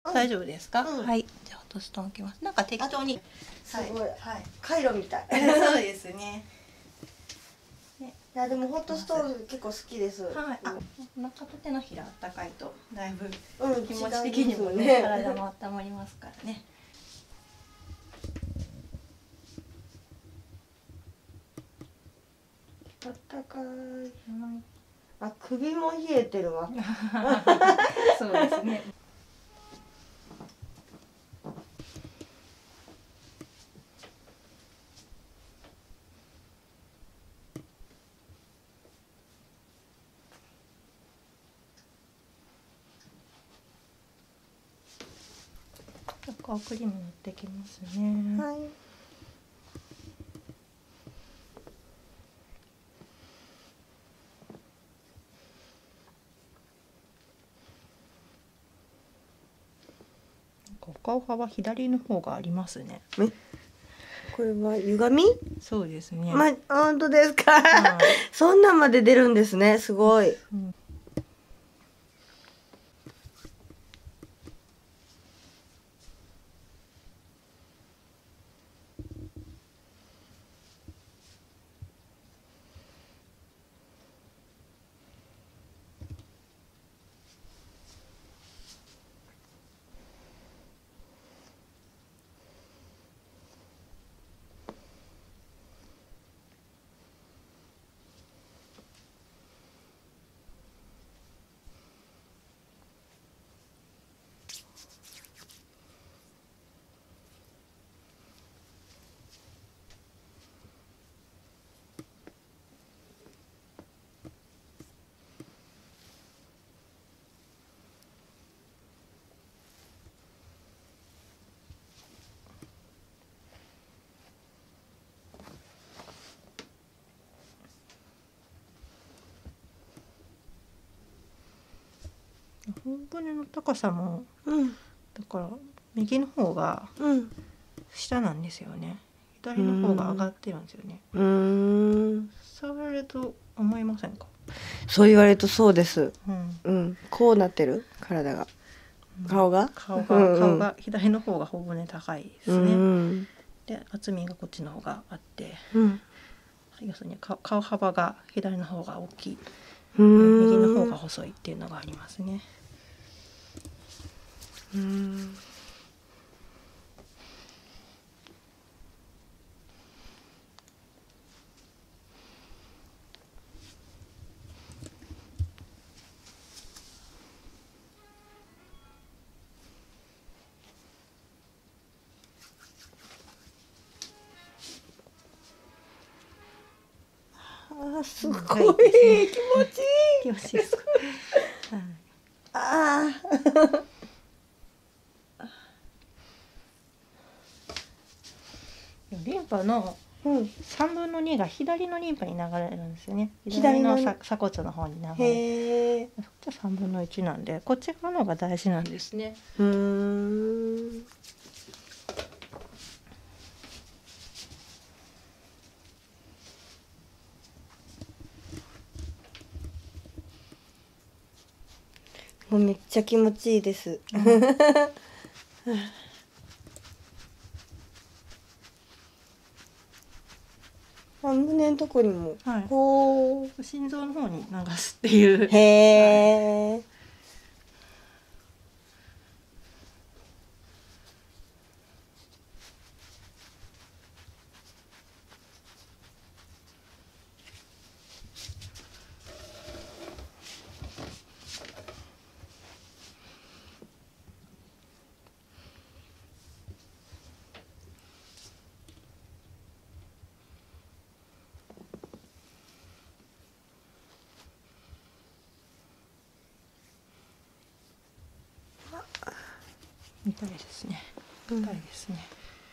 大丈夫ですか？はい、じゃあ落とすと置きます。なんか適当に。 すごい、カイロみたい。 そうですね。 いやでもホットストーブ結構好きです。はい。 あ、お腹と手のひらあったかいとだいぶ気持違ち的いますにもね、 ね。 体も温まりますからね。 あったかい。あ、首も冷えてるわ。 そうですね。カカオクリーム塗ってきますね。 はい。 お顔派は左の方がありますね。 これは歪み？ そうですね。 本当ですか。そんなんまで出るんですね。すごい。 頬骨の高さも、 うん。 だから右の方がうん。 下なんですよね。左の方が上がってるんですよね。触られると思いませんか？ そう言われるとそうです。 うん。 こうなってる体が。顔が左の方が頬骨高いですね。で厚みがこっちの方があって、要するに顔幅が左の方が大きい、右の方が細いっていうのがありますね。 すごい気持ちいい。 気持ちいいですか？リンパの3分の2が左のリンパに流れるんですよね。左の鎖骨の方に流れる。そっちは3分の1なんで、こっち側の方が大事なんですね。 もうめっちゃ気持ちいいです。胸のとこにも。 心臓の方に流すっていう。 へえ。 痛いですね。痛いですね。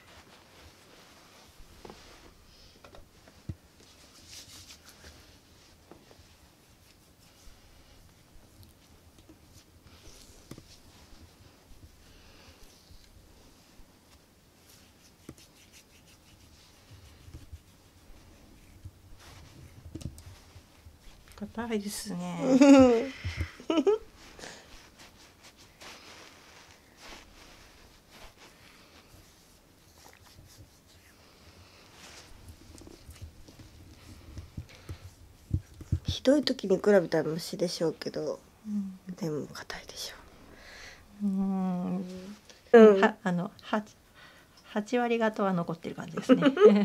硬いですね。 ひどい時に比べたらマシでしょうけど、でも硬いでしょう。 8割方は残ってる感じですね。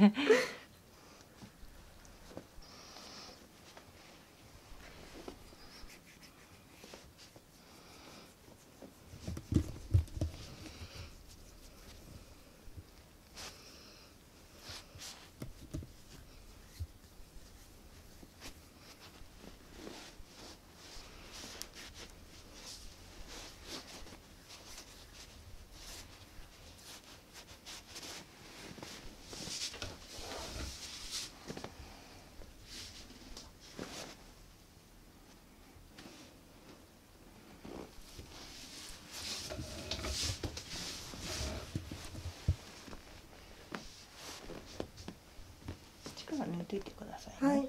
力抜いていてくださいね。はい。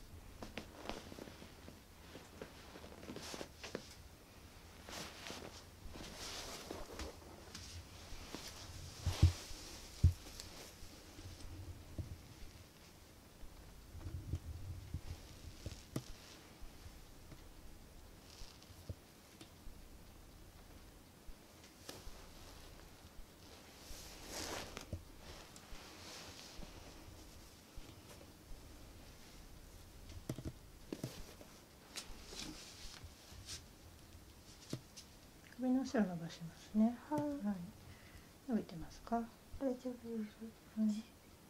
首の後ろ伸ばしますね。はい。伸びてますか？ 大丈夫です。はい。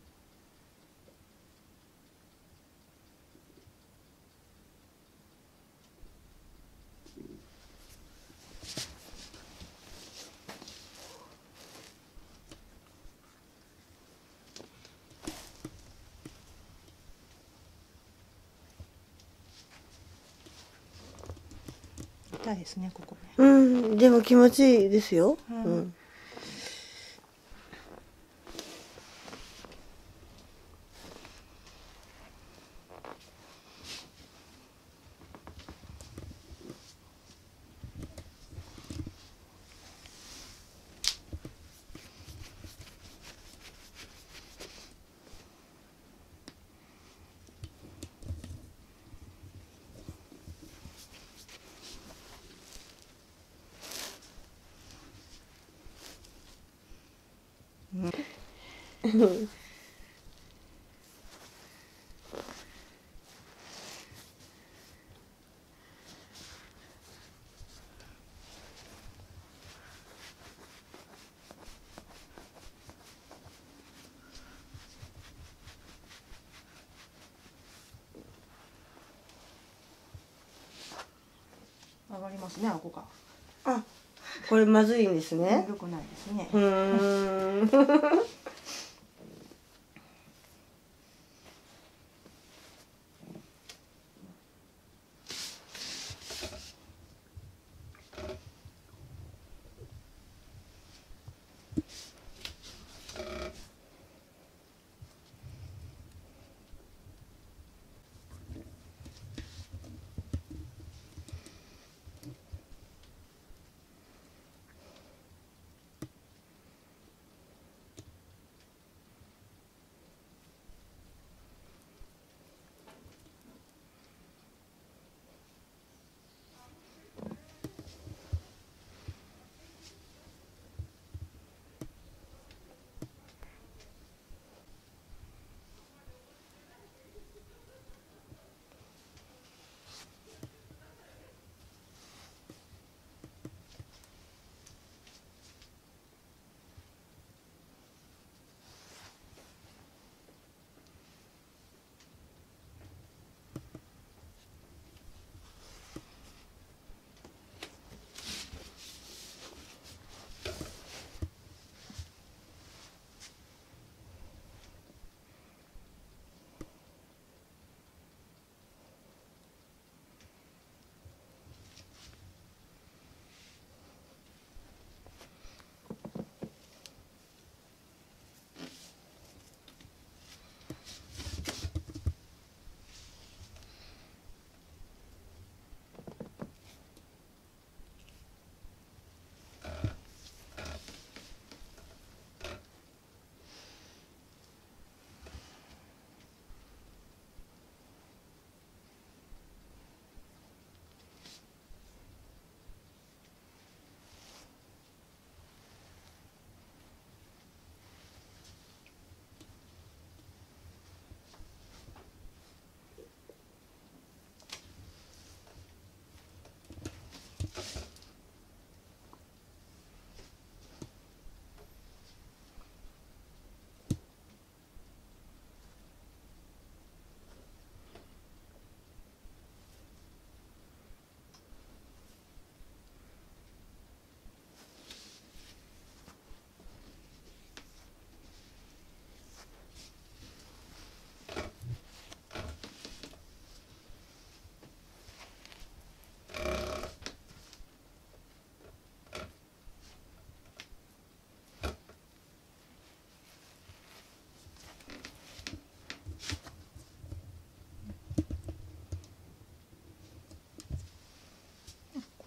痛いですね、ここね。 でも気持ちいいですよ。 上がりますね、顎が。 あ、これまずいんですね。 良くないですね。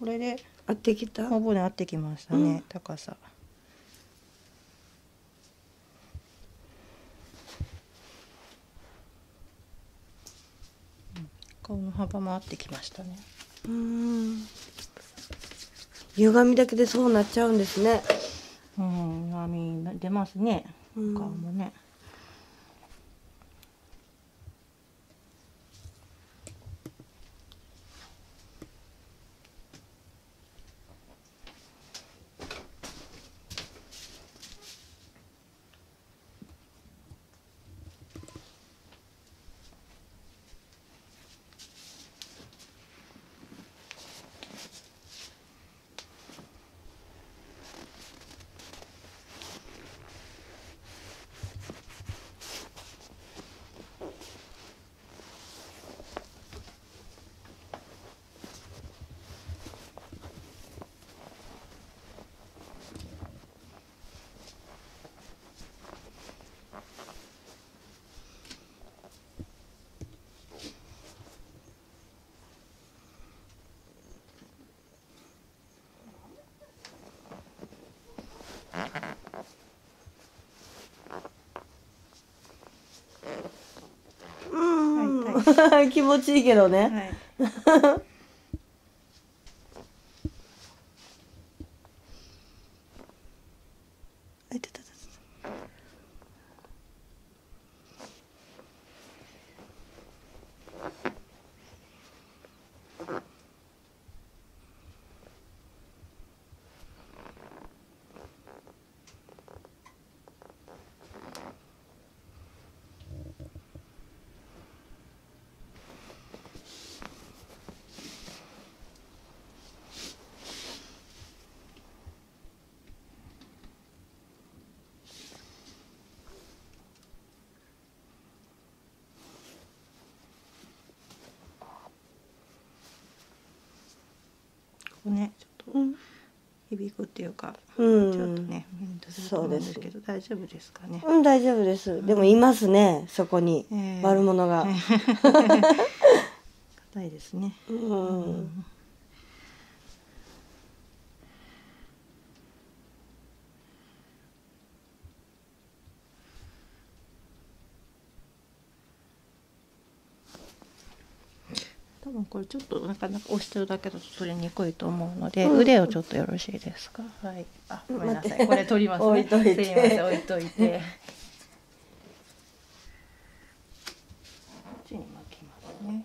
れで合ってきた。 頬骨合ってきましたね、高さ。顔の幅も合ってきましたね。 歪みだけでそうなっちゃうんですね。 歪み出ますね。顔もね。 気持ちいいけどね。はいね、ちょっと響くっていうか、ちょっとね、そうですけど、大丈夫ですかね。 大丈夫です。でもいますね、そこに悪者が。 硬いですね。多分これちょっとなかなか押してるだけだと取りにくいと思うので、腕をちょっとよろしいですか。はい。あ、ごめんなさい。これ取りますね。 置いといて。 すいません、置いといて。こっちに巻きますね。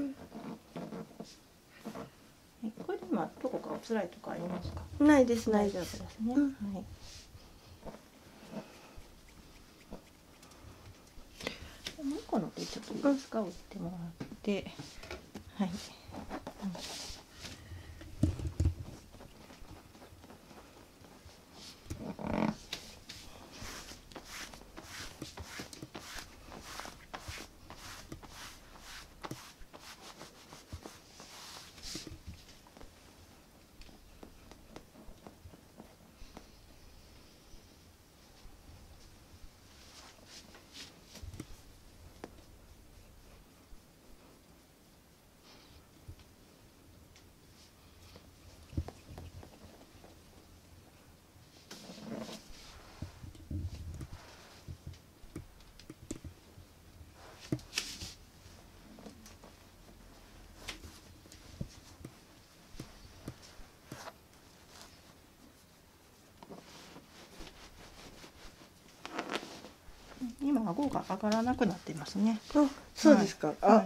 これで今どこかお辛いとかありますか。 ないです、ないです。 ですね。はい。もう一個の手ちょっといいですか、折ってもらって、はい。今顎が上がらなくなっていますね。 あ、そうですか。あ。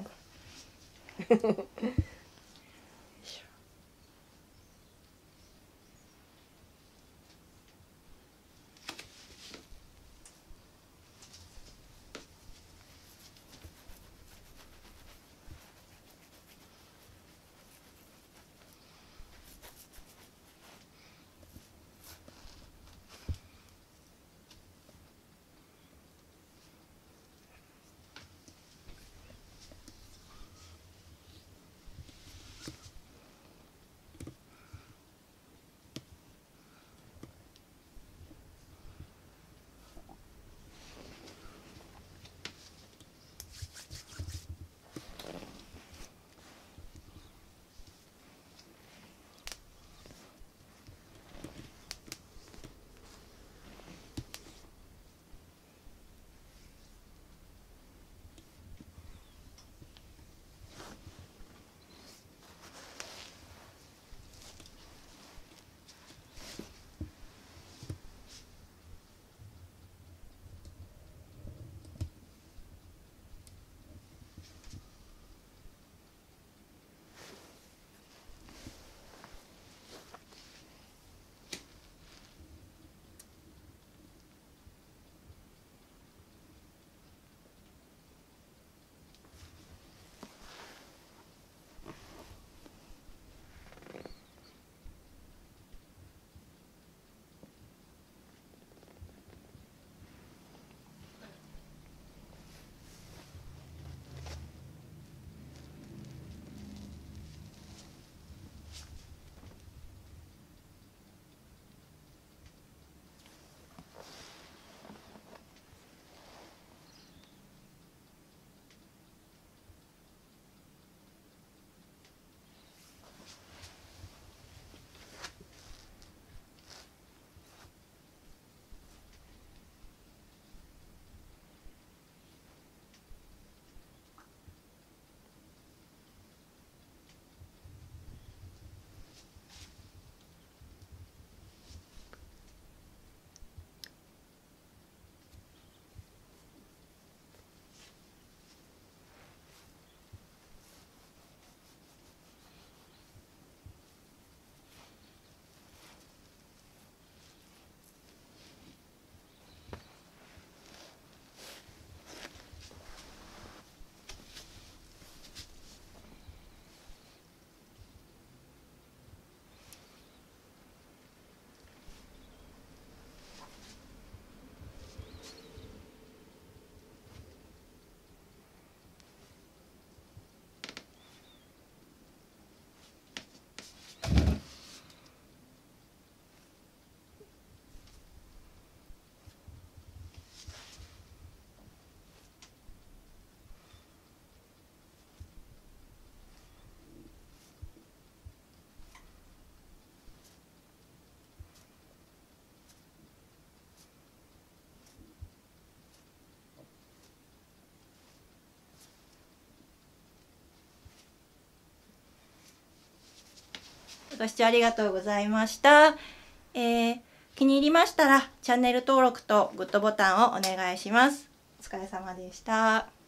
ご視聴ありがとうございました。気に入りましたらチャンネル登録とグッドボタンをお願いします。お疲れ様でした。